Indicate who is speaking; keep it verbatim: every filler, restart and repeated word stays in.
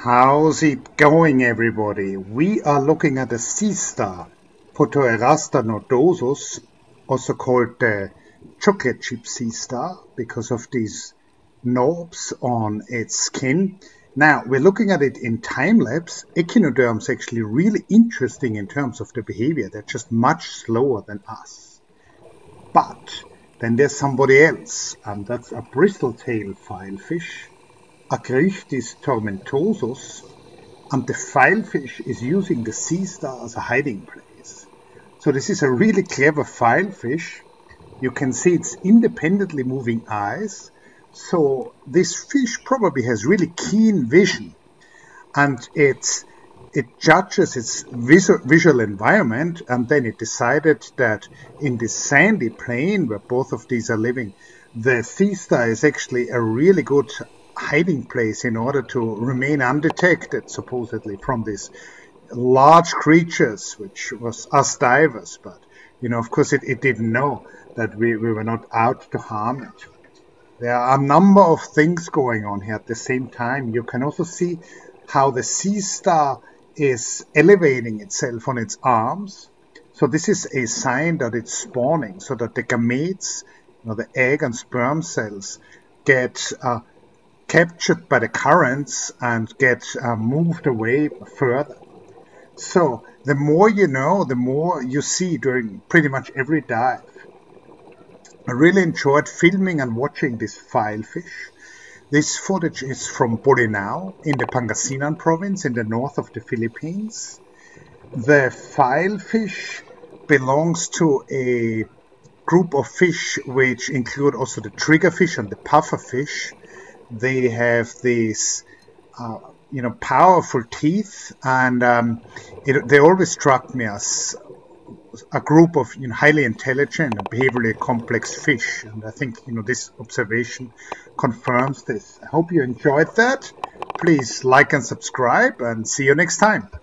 Speaker 1: How's it going, everybody? We are looking at the sea star, Photoerasta nodosus, also called the chocolate chip sea star because of these knobs on its skin. Now, we're looking at it in time-lapse. Echinoderms are actually really interesting in terms of the behavior. They're just much slower than us. But then there's somebody else, and that's a bristle-tail filefish, Acrychtis tomentosus, and the filefish is using the sea star as a hiding place. So this is a really clever filefish. You can see it's independently moving eyes. So this fish probably has really keen vision, and it, it judges its visual, visual environment, and then it decided that in this sandy plain where both of these are living, the sea star is actually a really good hiding place in order to remain undetected, supposedly, from these large creatures, which was us divers. But, you know, of course, it, it didn't know that we, we were not out to harm it. There are a number of things going on here at the same time. You can also see how the sea star is elevating itself on its arms. So this is a sign that it's spawning, so that the gametes, you know, the egg and sperm cells, get uh, captured by the currents and get uh, moved away further. So the more you know, the more you see during pretty much every dive. I really enjoyed filming and watching this filefish. This footage is from Bolinao in the Pangasinan province in the north of the Philippines. The filefish belongs to a group of fish which include also the triggerfish and the pufferfish. They have these, uh, you know, powerful teeth, and um, it, they always struck me as a group of, you know, highly intelligent and behaviorally complex fish. And I think, you know, this observation confirms this. I hope you enjoyed that. Please like and subscribe, and see you next time.